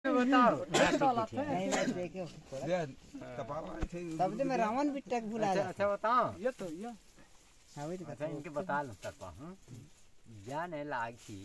बताओ तब तो मैं रावण बिट्टा के भुला अच्छा बताओ ये तो ये अच्छा इनके बता लो तक जाने लागी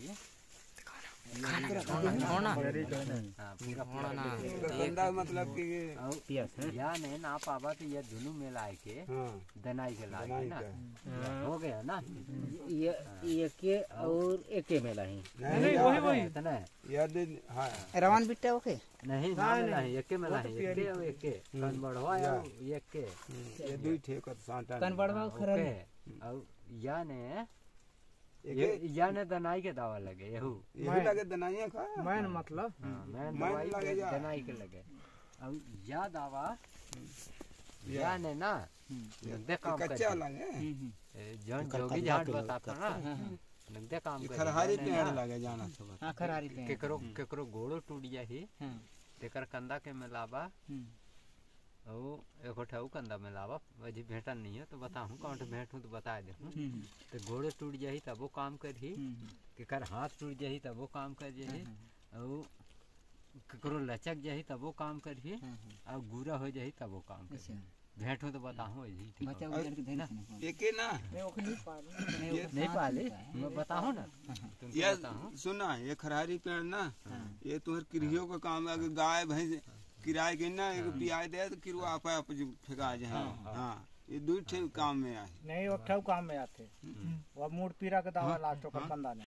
मतलब कि जाने ना पावा तो ये दोनों मिला के दनाई के लागे ना हो गया ना ये के और एके मेला ही नहीं वही वही इतना यदि हाँ रावण बिट्टा ओके नहीं ना मिला है एके मिला है एके और एके कन बढ़वा एके ये दुई ठे का सांटा कन बढ़वा खरा और याने याने दनाई के दावा लगे यहू ये लगे दनाइया का मैन मतलब मैं मैन लगे जा दनाई के लगे अब या दावा याने ना दे काम कर कच्चा लगे जन जोगी जाट बताता ना नगदे काम कर खरहारी पेड़ लगे जाना सब हां खरारी पे केकरो गोड़ो टूट जाही तेकर कंदा के मिलावा ओ एक उठाऊ कंदा मिलावा अजी भेटन नहीं है तो बताऊं कौन भेंट हूं तो बता दे तो गोड़ो टूट जाही तब वो काम करही केकर हाथ टूट जाही तब वो काम कर जाही और केकरो लचक जाही तब वो काम करही और गुरा हो जाही तब वो काम करही भेंट हो तो बताऊं अजी ठीक बच्चा उधर के देना एके ना मैं ओके नहीं पाले मैं बताऊं ना ये सुना ये खरहारी पेड़ ना ये तुम्हारे किरियो का काम है गाय भैंस किराए के ना एक पियाए दे तो किरवा आप फेंका जाए हाँ ये दो काम में आए नहीं वो काम में आते वो मूड पीरा के दवा लास्ट कंदा